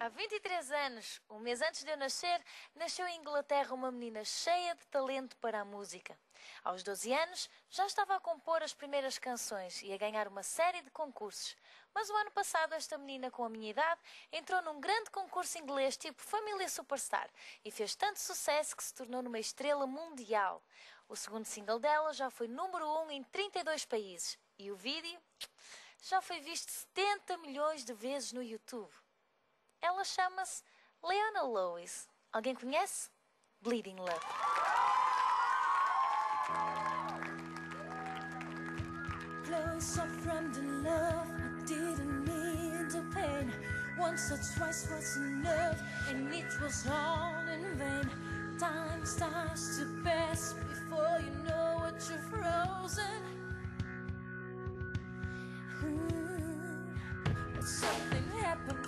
Há 23 anos, um mês antes de eu nascer, nasceu em Inglaterra uma menina cheia de talento para a música. Aos 12 anos, já estava a compor as primeiras canções e a ganhar uma série de concursos. Mas o ano passado, esta menina com a minha idade entrou num grande concurso inglês tipo Família Superstar e fez tanto sucesso que se tornou numa estrela mundial. O segundo single dela já foi número 1 em 32 países e o vídeo já foi visto 70 milhões de vezes no YouTube. Ela chama-se Leona Lewis. Alguém conhece? Bleeding Love. Closer from the love I didn't mean to pain. Once or twice was enough, and it was all in vain. Time starts to pass before you know what you're frozen. But something happened